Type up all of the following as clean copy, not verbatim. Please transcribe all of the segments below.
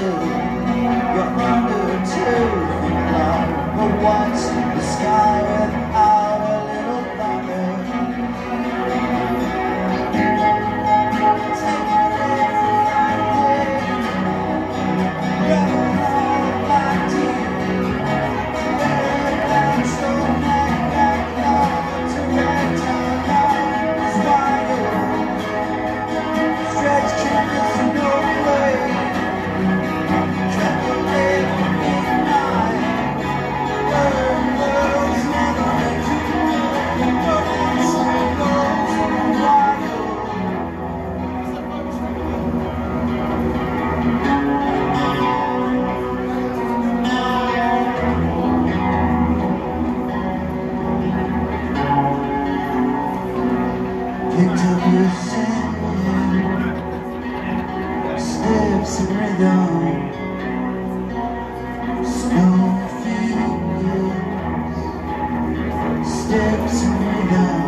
You're under 2 feet long, but what's the sky without a little thunder? Take it every day, never held my dear. Paradise don't hang back now, to right down now is wide open. Stretched canvas, no way. Picked up your sand, steps and rhythm, snow fingers, steps and rhythm,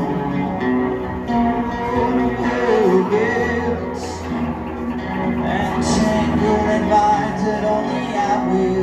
little bits, and tangled and vines that only I will.